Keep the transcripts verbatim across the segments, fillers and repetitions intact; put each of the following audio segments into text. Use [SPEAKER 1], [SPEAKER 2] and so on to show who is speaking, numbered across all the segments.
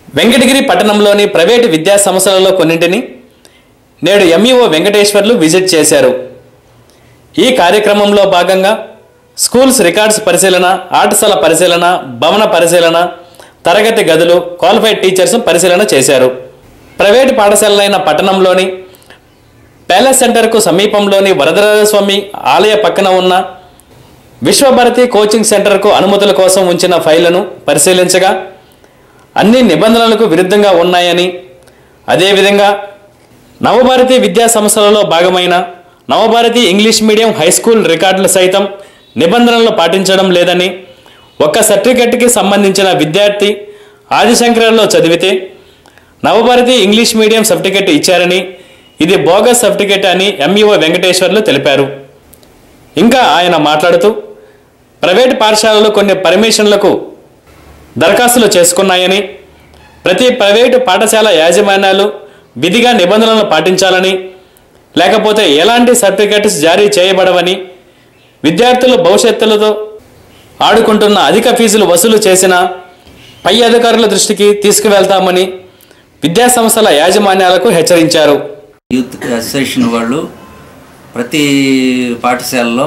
[SPEAKER 1] వెంకటగిరి పట్టణంలోని ప్రైవేటు విద్యా సంస్థలలో కొన్నింటిని నేడు ఎంఈఓ వెంకటేశ్వర్లు విజిట్ చేశారు. ఈ కార్యక్రమంలో భాగంగా స్కూల్స్ రికార్డ్స్ పరిశీలన, ఆటశాల పరిశీలన, భవన పరిశీలన, తరగతి గదులు, క్వాలిఫైడ్ టీచర్స్ పరిశీలన చేశారు. ప్రైవేటు పాఠశాలలైన పట్టణంలోని ప్యాలెస్ సెంటర్కు సమీపంలోని వరదరాజస్వామి ఆలయ పక్కన ఉన్న విశ్వభారతి కోచింగ్ సెంటర్కు అనుమతుల కోసం ఉంచిన ఫైళ్లను పరిశీలించగా అన్ని నిబంధనలకు విరుద్ధంగా ఉన్నాయని, అదేవిధంగా నవభారతి విద్యా సంస్థలలో భాగమైన Navabharati English medium high school రికార్డులు సైతం నిబంధనలు పాటించడం లేదని, ఒక్క సర్టిఫికెట్కి సంబంధించిన విద్యార్థి ఆదిశంకరాల్లో చదివితే నవభారతి ఇంగ్లీష్ మీడియం సర్టిఫికెట్ ఇచ్చారని, ఇది బోగస్ సర్టిఫికెట్ అని ఎంఈఓ వెంకటేశ్వర్లు తెలిపారు. ఇంకా ఆయన మాట్లాడుతూ ప్రైవేటు పాఠశాలలు కొన్ని పర్మిషన్లకు దరఖాస్తులు చేసుకున్నాయని, ప్రతి ప్రైవేటు పాఠశాల యాజమాన్యాలు విధిగా నిబంధనలను పాటించాలని, లేకపోతే ఎలాంటి సర్టిఫికెట్స్ జారీ చేయబడవని, విద్యార్థులు భవిష్యత్తులతో ఆడుకుంటున్న అధిక ఫీజులు వసూలు చేసిన పై అధికారుల దృష్టికి తీసుకువెళ్తామని విద్యాసంస్థల యాజమాన్యాలకు హెచ్చరించారు.
[SPEAKER 2] యూత్ అసోసియేషన్ వాళ్ళు ప్రతి పాఠశాలలో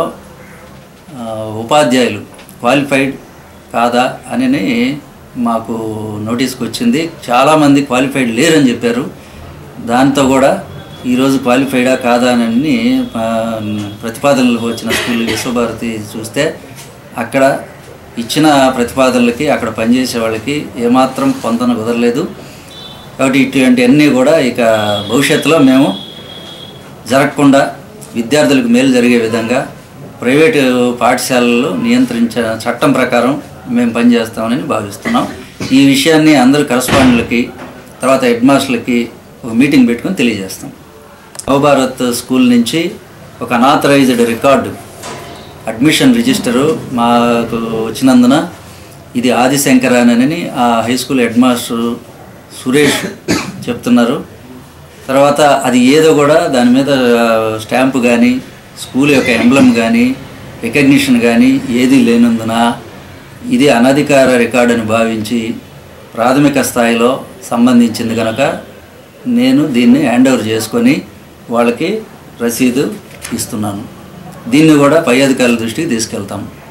[SPEAKER 2] ఉపాధ్యాయులు క్వాలిఫైడ్ కాదా అని మాకు నోటీస్కి వచ్చింది. చాలామంది క్వాలిఫైడ్ లేరని చెప్పారు. దాంతో కూడా ఈరోజు క్వాలిఫైడా కాదా అని ప్రతిపాదనలకు వచ్చిన స్కూల్ విశ్వభారతి చూస్తే అక్కడ ఇచ్చిన ప్రతిపాదనలకి అక్కడ పనిచేసే వాళ్ళకి ఏమాత్రం పొందన కుదరలేదు. కాబట్టి ఇటువంటివన్నీ కూడా ఇక భవిష్యత్తులో మేము జరగకుండా విద్యార్థులకు మేలు జరిగే విధంగా ప్రైవేటు పాఠశాలలు నియంత్రించిన చట్టం ప్రకారం మేము పనిచేస్తామని భావిస్తున్నాం. ఈ విషయాన్ని అందరూ కరస్పాండెంట్లకి తర్వాత హెడ్ మాస్టర్లకి ఒక మీటింగ్ పెట్టుకొని తెలియజేస్తాం. నవభారత్ స్కూల్ నుంచి ఒక అనాథరైజ్డ్ రికార్డు అడ్మిషన్ రిజిస్టరు మాకు వచ్చినందున ఇది ఆదిశంకర్ అని ఆ high school head master Suresh చెప్తున్నారు. తర్వాత అది ఏదో కూడా దాని మీద స్టాంపు కానీ స్కూల్ యొక్క ఎంబ్లమ్ కానీ రికగ్నిషన్ కానీ ఏదీ లేనందున ఇది అనధికార రికార్డు అని భావించి ప్రాథమిక స్థాయిలో సంబంధించింది కనుక నేను దీన్ని హ్యాండ్ ఓవర్ చేసుకొని వాళ్ళకి రసీదు ఇస్తున్నాను. దీన్ని కూడా పై అధికారుల దృష్టికి తీసుకెళ్తాము.